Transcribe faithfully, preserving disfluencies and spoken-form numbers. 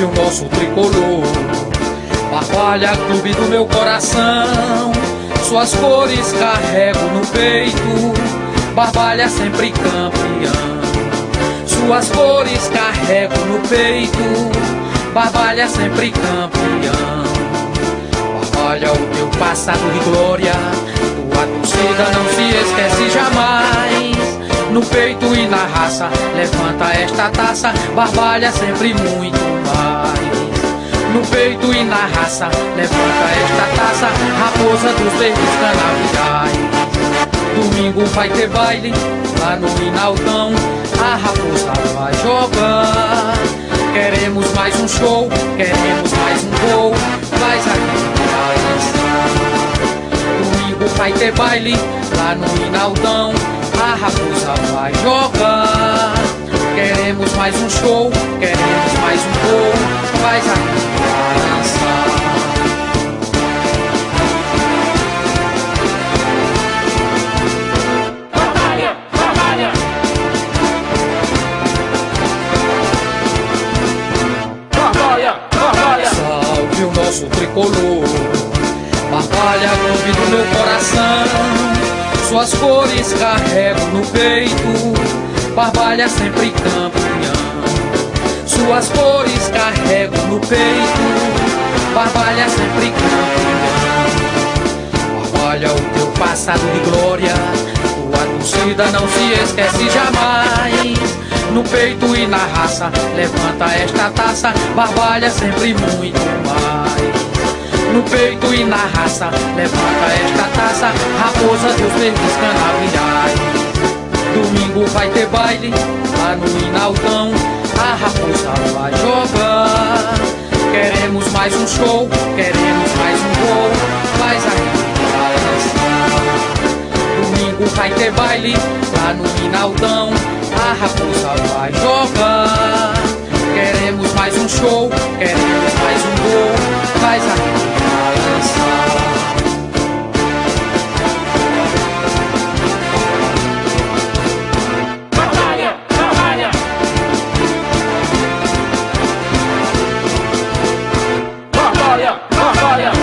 Salve o nosso tricolor, Barbalha, clube do meu coração. Suas cores carrego no peito, Barbalha sempre campeão. Suas cores carrego no peito, Barbalha sempre campeão. Barbalha, o teu passado de glória, tua torcida não se esquece jamais. No peito e na raça, levanta esta taça, Barbalha sempre muito mais. No peito e na raça, levanta esta taça, raposa dos verdes canaviais. Domingo vai ter baile, lá no Rinaldão, a raposa vai jogar. Queremos mais um show, queremos mais um gol, faz aqui. Domingo vai ter baile, lá no Rinaldão, a raposa vai jogar. Queremos mais um show, queremos mais um gol, faz aqui pra dançar. Barbalha, Barbalha. Barbalha, Barbalha. Salve o nosso tricolor, Barbalha, clube do meu coração. Suas cores carrego no peito, Barbalha sempre campeão. Suas cores carrego no peito, Barbalha sempre campeão. Barbalha, o teu passado de glória, tua torcida não se esquece jamais. No peito e na raça, levanta esta taça, Barbalha sempre muito mais. No peito e na raça, levanta esta taça, raposa dos verdes canaviais. Domingo vai ter baile, lá no Rinaldão, a raposa vai jogar. Queremos mais um show, queremos mais um gol, faz aqui pra dançar. Domingo vai ter baile, lá no Rinaldão, a raposa vai jogar. Queremos mais um show, queremos mais um gol, faz aqui pra dançar. Barbalha, Barbalha. Barbalha, Barbalha.